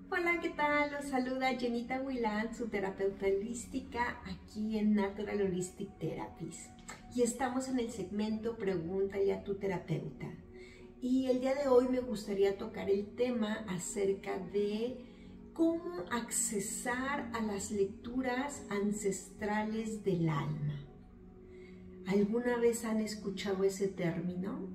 Hola, ¿qué tal? Los saluda Jenita Huilán, su terapeuta holística, aquí en Natural Holistic Therapies. Y estamos en el segmento Pregúntale a tu terapeuta. Y el día de hoy me gustaría tocar el tema acerca de cómo accesar a las lecturas ancestrales del alma. ¿Alguna vez han escuchado ese término?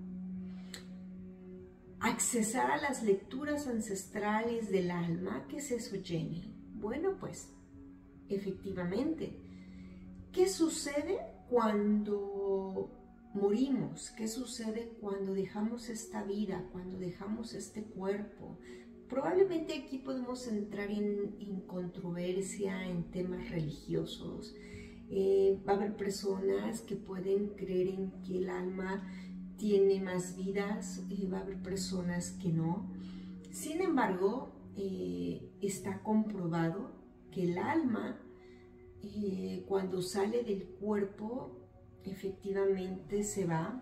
Accesar a las lecturas ancestrales del alma. ¿Qué es eso, Jenny? Bueno, pues, efectivamente, ¿qué sucede cuando morimos? ¿Qué sucede cuando dejamos esta vida, cuando dejamos este cuerpo? Probablemente aquí podemos entrar en controversia, en temas religiosos. Va a haber personas que pueden creer en que el alma tiene más vidas, va a haber personas que no. Sin embargo, está comprobado que el alma, cuando sale del cuerpo, efectivamente se va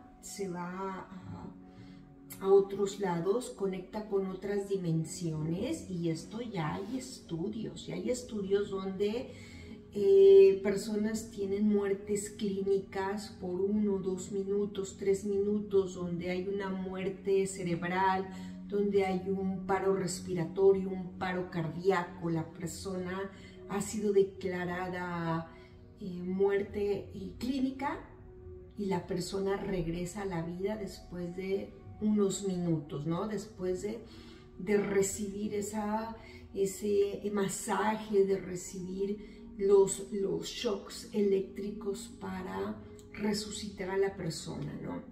a otros lados, conecta con otras dimensiones, y esto ya hay estudios donde personas tienen muertes clínicas por 1, 2 minutos, 3 minutos, donde hay una muerte cerebral, donde hay un paro respiratorio, un paro cardíaco, la persona ha sido declarada muerte clínica y la persona regresa a la vida después de unos minutos, ¿no? Después de recibir ese masaje, de recibir los shocks eléctricos para resucitar a la persona, ¿no?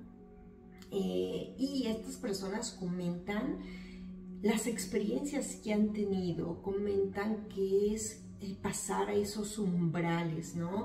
Y estas personas comentan las experiencias que han tenido, comentan qué es pasar a esos umbrales, ¿no?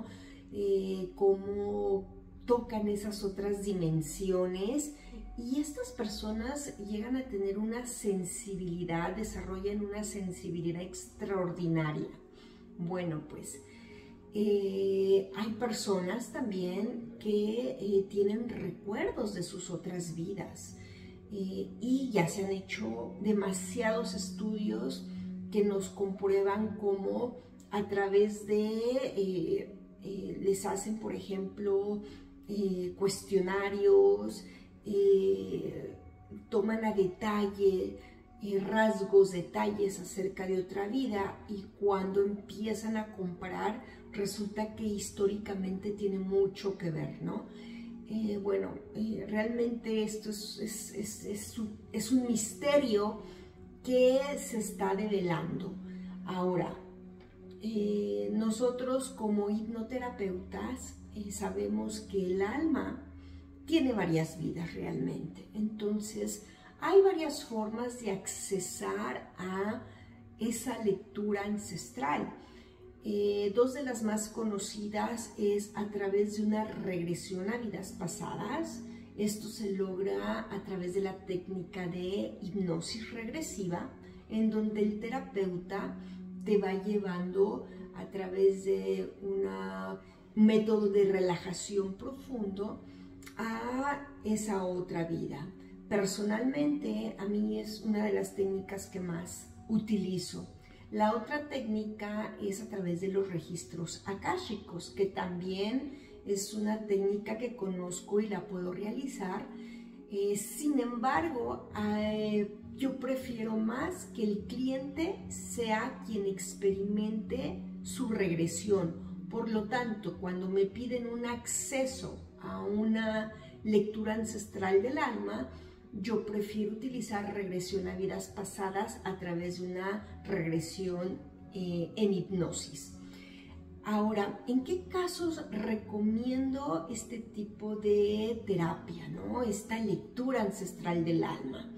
Cómo tocan esas otras dimensiones, y estas personas llegan a tener una sensibilidad, desarrollan una sensibilidad extraordinaria. Bueno, pues hay personas también que tienen recuerdos de sus otras vidas, y ya se han hecho demasiados estudios que nos comprueban cómo a través de, les hacen, por ejemplo, cuestionarios, toman a detalle rasgos, detalles acerca de otra vida, y cuando empiezan a comparar resulta que históricamente tiene mucho que ver, ¿no? Realmente esto es un misterio que se está develando. Ahora, nosotros como hipnoterapeutas sabemos que el alma tiene varias vidas realmente. Entonces, hay varias formas de accesar a esa lectura ancestral. Dos de las más conocidas es a través de una regresión a vidas pasadas. Esto se logra a través de la técnica de hipnosis regresiva, en donde el terapeuta te va llevando a través de un método de relajación profundo a esa otra vida. Personalmente, a mí es una de las técnicas que más utilizo. La otra técnica es a través de los registros akáshicos, que también es una técnica que conozco y la puedo realizar. Sin embargo, yo prefiero más que el cliente sea quien experimente su regresión. Por lo tanto, cuando me piden un acceso a una lectura ancestral del alma, yo prefiero utilizar regresión a vidas pasadas a través de una regresión en hipnosis. Ahora, ¿en qué casos recomiendo este tipo de terapia, ¿no? Esta lectura ancestral del alma?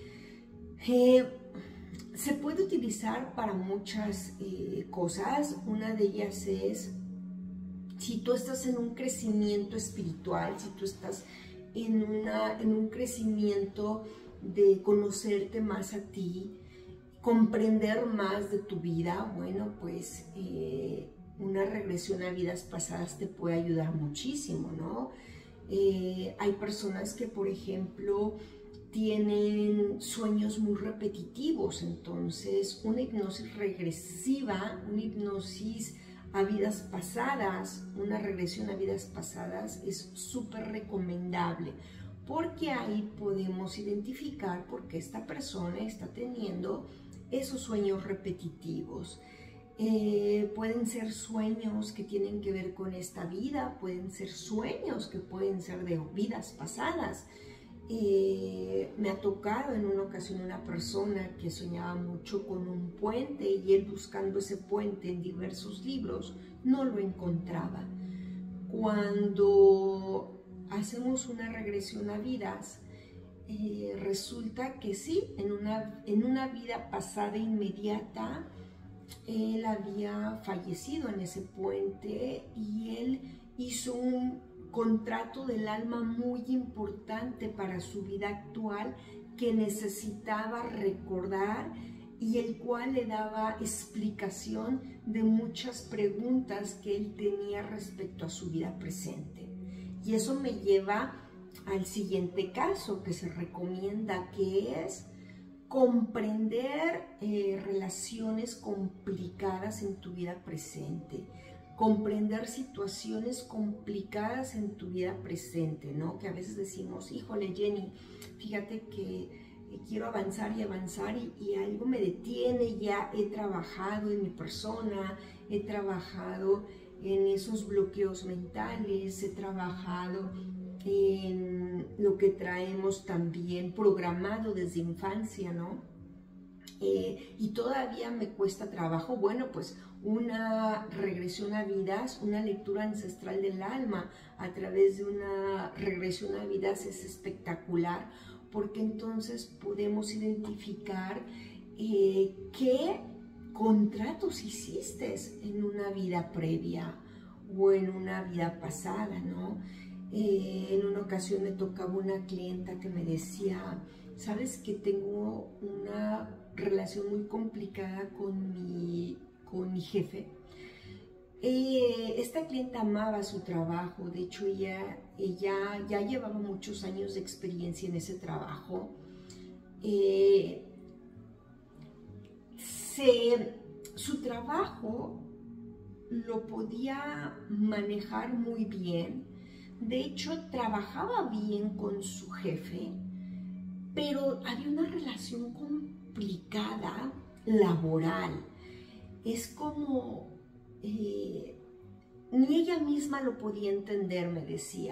Se puede utilizar para muchas cosas. Una de ellas es si tú estás en un crecimiento espiritual, si tú estás en un crecimiento de conocerte más a ti, comprender más de tu vida. Bueno, pues una regresión a vidas pasadas te puede ayudar muchísimo, ¿no? Hay personas que, por ejemplo, tienen sueños muy repetitivos. Entonces, una hipnosis regresiva, una hipnosis a vidas pasadas, una regresión a vidas pasadas es súper recomendable, porque ahí podemos identificar por qué esta persona está teniendo esos sueños repetitivos. Pueden ser sueños que tienen que ver con esta vida, pueden ser sueños que pueden ser de vidas pasadas. Me ha tocado en una ocasión una persona que soñaba mucho con un puente y él buscando ese puente en diversos libros no lo encontraba. Cuando hacemos una regresión a vidas, resulta que sí, en una vida pasada inmediata, él había fallecido en ese puente y él hizo un contrato del alma muy importante para su vida actual que necesitaba recordar y el cual le daba explicación de muchas preguntas que él tenía respecto a su vida presente. Y eso me lleva al siguiente caso que se recomienda, que es comprender relaciones complicadas en tu vida presente, comprender situaciones complicadas en tu vida presente, ¿no? Que a veces decimos, híjole Jenny, fíjate que quiero avanzar y algo me detiene. Ya he trabajado en mi persona, he trabajado en esos bloqueos mentales, he trabajado en lo que traemos también programado desde infancia, ¿no? Y todavía me cuesta trabajo. Bueno, pues una regresión a vidas, una lectura ancestral del alma a través de una regresión a vidas es espectacular, porque entonces podemos identificar qué contratos hiciste en una vida previa o en una vida pasada, ¿no? En una ocasión me tocaba una clienta que me decía, ¿sabes que tengo una relación muy complicada con mi jefe? Esta clienta amaba su trabajo, de hecho ella ya llevaba muchos años de experiencia en ese trabajo. Su trabajo lo podía manejar muy bien. De hecho, trabajaba bien con su jefe, pero había una relación complicada laboral. Es como ni ella misma lo podía entender, me decía.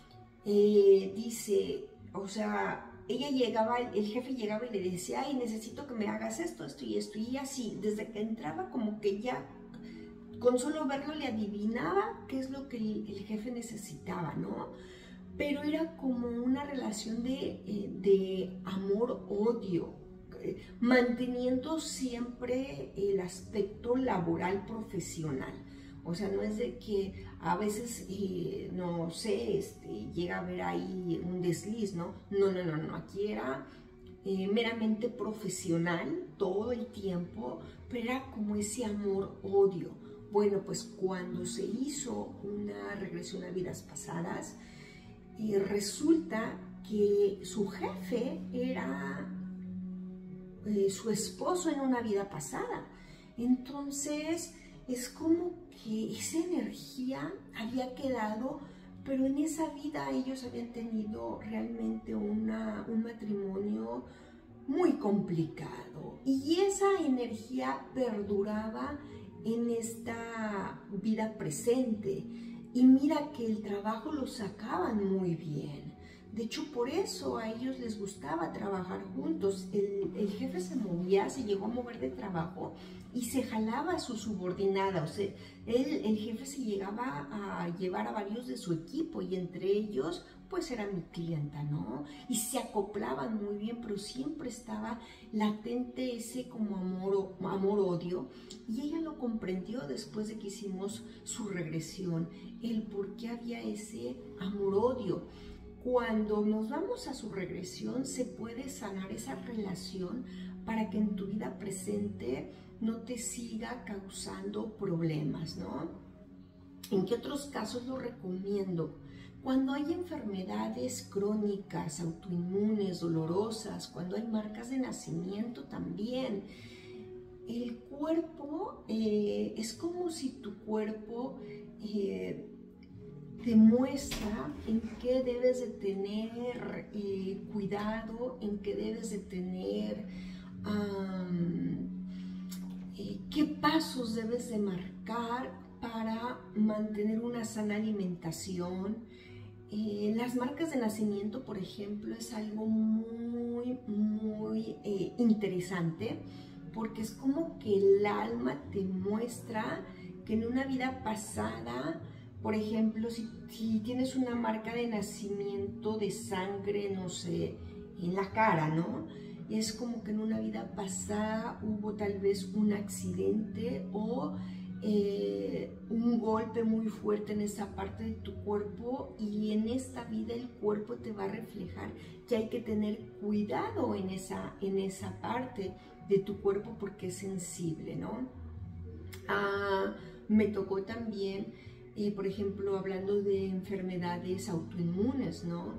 Dice, o sea, ella llegaba, el jefe llegaba y le decía, ay, necesito que me hagas esto, esto y esto, y así, desde que entraba como que ya con solo verlo le adivinaba qué es lo que el jefe necesitaba, ¿no? Pero era como una relación de amor-odio, manteniendo siempre el aspecto laboral profesional. O sea, no es de que a veces, no sé, llega a haber ahí un desliz, ¿no? No, aquí era meramente profesional todo el tiempo, pero era como ese amor-odio. Bueno, pues cuando se hizo una regresión a vidas pasadas, resulta que su jefe era su esposo en una vida pasada. Entonces, es como que esa energía había quedado, pero en esa vida ellos habían tenido realmente un matrimonio muy complicado. Y esa energía perduraba en esta vida presente. Y mira que el trabajo lo sacaban muy bien. De hecho, por eso a ellos les gustaba trabajar juntos. El jefe se movía, se llegó a mover de trabajo y se jalaba a su subordinada. O sea, el jefe se llegaba a llevar a varios de su equipo y entre ellos, pues era mi clienta, ¿no? Y se acoplaban muy bien, pero siempre estaba latente ese como amor-odio. Y ella lo comprendió después de que hicimos su regresión, el por qué había ese amor-odio. Cuando nos vamos a su regresión, se puede sanar esa relación para que en tu vida presente no te siga causando problemas, ¿no? ¿En qué otros casos lo recomiendo? Cuando hay enfermedades crónicas, autoinmunes, dolorosas, cuando hay marcas de nacimiento también, el cuerpo es como si tu cuerpo te muestra en qué debes de tener cuidado, en qué debes de tener, qué pasos debes de marcar para mantener una sana alimentación. Las marcas de nacimiento, por ejemplo, es algo muy interesante, porque es como que el alma te muestra que en una vida pasada, por ejemplo, si tienes una marca de nacimiento de sangre, no sé, en la cara, ¿no? Es como que en una vida pasada hubo tal vez un accidente o un golpe muy fuerte en esa parte de tu cuerpo, y en esta vida el cuerpo te va a reflejar que hay que tener cuidado en esa parte de tu cuerpo porque es sensible, ¿no? Me tocó también, por ejemplo, hablando de enfermedades autoinmunes, ¿no?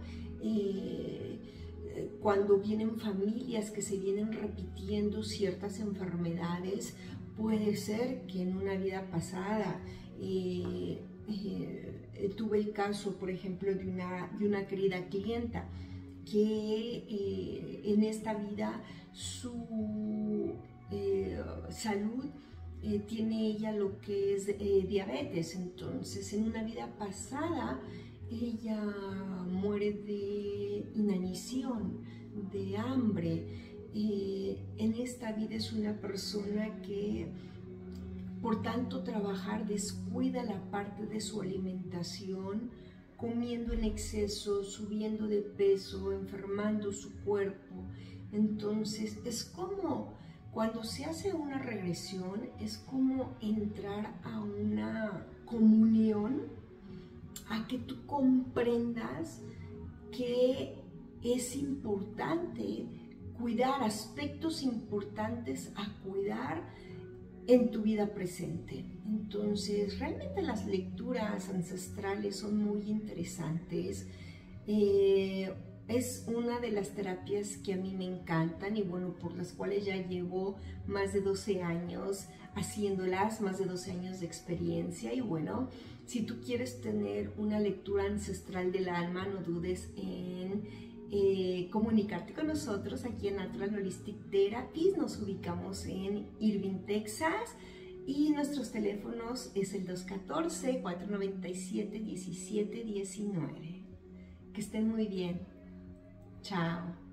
Cuando vienen familias que se vienen repitiendo ciertas enfermedades, puede ser que en una vida pasada tuve el caso, por ejemplo, de una querida clienta que en esta vida su salud tiene ella lo que es diabetes. Entonces, en una vida pasada ella muere de inanición, de hambre. En esta vida es una persona que por tanto trabajar descuida la parte de su alimentación, comiendo en exceso, subiendo de peso, enfermando su cuerpo. Entonces es como cuando se hace una regresión, es como entrar a una comunión, a que tú comprendas que es importante cuidar aspectos importantes a cuidar en tu vida presente. Entonces, realmente las lecturas ancestrales son muy interesantes. Es una de las terapias que a mí me encantan y bueno, por las cuales ya llevo más de 12 años haciéndolas, más de 12 años de experiencia. Y bueno, si tú quieres tener una lectura ancestral del alma, no dudes en comunicarte con nosotros aquí en Natural Holistic Therapies. Nos ubicamos en Irving, Texas, y nuestros teléfonos es el 214-497-1719. Que estén muy bien. Chao.